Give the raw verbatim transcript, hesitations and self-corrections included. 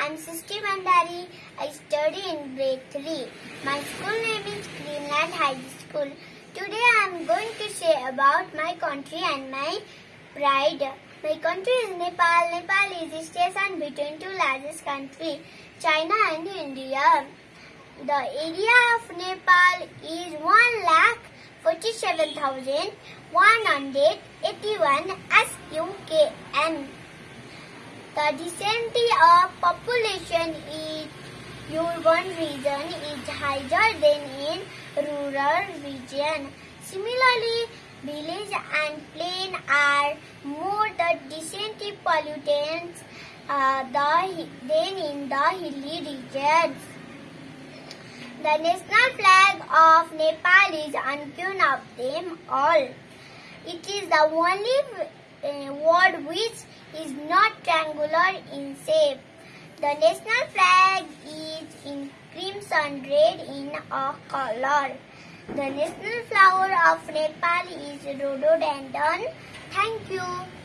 I'm Srishti Bhandari. I study in grade three. My school name is Greenland High School. Today I'm going to share about my country and my pride. My country is Nepal. Nepal is the station between two largest countries, China and India. The area of Nepal is one lakh forty-seven thousand one hundred eighty-one S U K M. The density of population in urban region is higher than in rural region. Similarly, village and plain are more the density pollutants uh, the, than in the hilly regions. The national flag of Nepal is uncommon of them all. It is the only uh, word which is not triangular in shape. The national flag is in crimson red in a color. The national flower of Nepal is rhododendron. Thank you.